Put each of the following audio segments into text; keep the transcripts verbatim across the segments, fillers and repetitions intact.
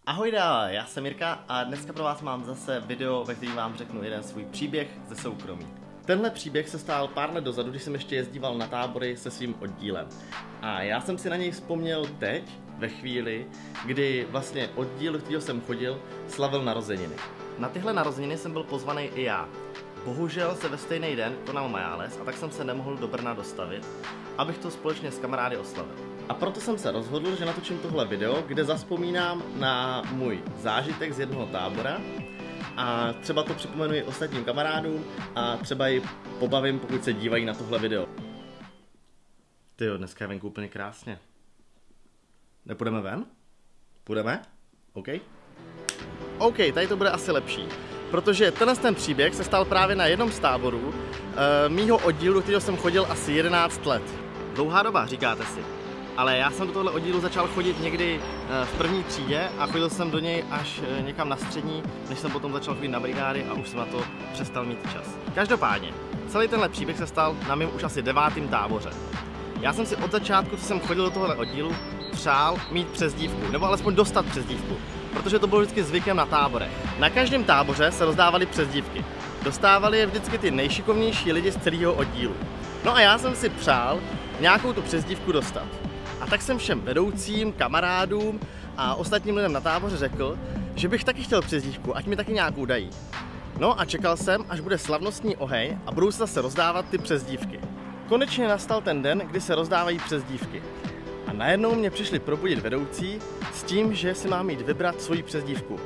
Ahojda, já jsem Jirka a dneska pro vás mám zase video, ve kterém vám řeknu jeden svůj příběh ze soukromí. Tenhle příběh se stál pár let dozadu, když jsem ještě jezdíval na tábory se svým oddílem. A já jsem si na něj vzpomněl teď, ve chvíli, kdy vlastně oddíl, do kterého jsem chodil, slavil narozeniny. Na tyhle narozeniny jsem byl pozvaný i já. Bohužel se ve stejný den konal Majáles a tak jsem se nemohl do Brna dostavit, abych to společně s kamarády oslavil. A proto jsem se rozhodl, že natočím tohle video, kde zazpomínám na můj zážitek z jednoho tábora a třeba to připomenu i ostatním kamarádům a třeba i pobavím, pokud se dívají na tohle video. Tyjo, dneska je venku úplně krásně. Nepůjdeme ven? Půjdeme? OK? OK, tady to bude asi lepší. Protože tenhle ten příběh se stal právě na jednom z táborů e, mýho oddílu, do kterého jsem chodil asi jedenáct let. Dlouhá doba, říkáte si. Ale já jsem do tohle oddílu začal chodit někdy e, v první třídě a chodil jsem do něj až e, někam na střední, než jsem potom začal chodit na brigády a už jsem na to přestal mít čas. Každopádně, celý tenhle příběh se stal na mém už asi devátém táboře. Já jsem si od začátku, co jsem chodil do tohle oddílu, přál mít přezdívku, nebo alespoň dostat přezdívku. Protože to bylo vždycky zvykem na táborech. Na každém táboře se rozdávaly přezdívky. Dostávali je vždycky ty nejšikovnější lidi z celého oddílu. No a já jsem si přál nějakou tu přezdívku dostat. A tak jsem všem vedoucím, kamarádům a ostatním lidem na táboře řekl, že bych taky chtěl přezdívku, ať mi taky nějakou dají. No a čekal jsem, až bude slavnostní oheň a budou se zase rozdávat ty přezdívky. Konečně nastal ten den, kdy se rozdávají přezdívky. A najednou mě přišli probudit vedoucí s tím, že si mám jít vybrat svoji přezdívku.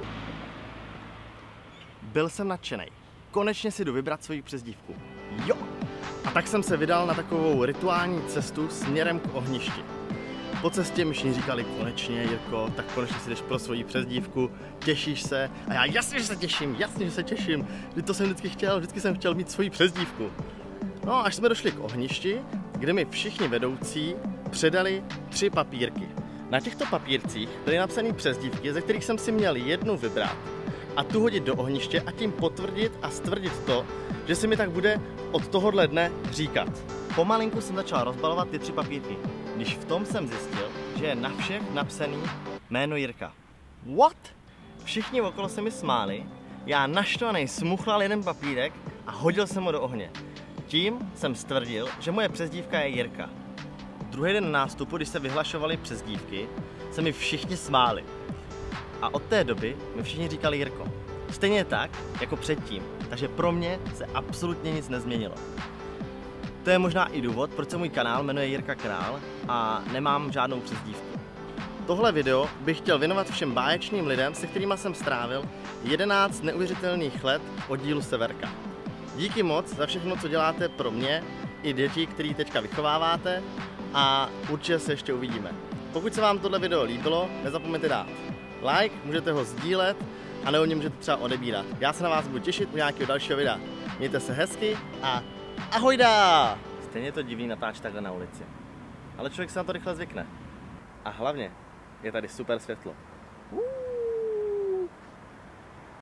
Byl jsem nadšenej. Konečně si jdu vybrat svoji přezdívku. Jo! A tak jsem se vydal na takovou rituální cestu směrem k ohništi. Po cestě mi všichni říkali, konečně Jirko, tak konečně si jdeš pro svoji přezdívku, těšíš se. A já jasně, že se těším, jasně, že se těším. Vždyť to jsem vždycky chtěl, vždycky jsem chtěl mít svoji přezdívku. No, až jsme došli k ohništi, kde mi všichni vedoucí předali tři papírky. Na těchto papírcích byly napsané přezdívky, ze kterých jsem si měl jednu vybrat a tu hodit do ohniště a tím potvrdit a stvrdit to, že si mi tak bude od tohohle dne říkat. Pomalinku jsem začal rozbalovat ty tři papírky, když v tom jsem zjistil, že je na všech napsaný jméno Jirka. What? Všichni okolo se mi smáli, já naštvanej smuchlal jeden papírek a hodil jsem ho do ohně. Tím jsem stvrdil, že moje přezdívka je Jirka. Druhý den nástupu, když se vyhlašovaly přezdívky, se mi všichni smáli. A od té doby mi všichni říkali Jirko. Stejně tak, jako předtím. Takže pro mě se absolutně nic nezměnilo. To je možná i důvod, proč se můj kanál jmenuje Jirka Král a nemám žádnou přezdívku. Tohle video bych chtěl věnovat všem báječným lidem, se kterými jsem strávil jedenáct neuvěřitelných let v oddílu Severka. Díky moc za všechno, co děláte pro mě i děti, který teďka vychováváte a určitě se ještě uvidíme. Pokud se vám tohle video líbilo, nezapomeňte dát like, můžete ho sdílet a nebo mě můžete třeba odebírat. Já se na vás budu těšit u nějakého dalšího videa. Mějte se hezky a ahojda! Stejně je to divný natáčet takhle na ulici. Ale člověk se na to rychle zvykne. A hlavně je tady super světlo.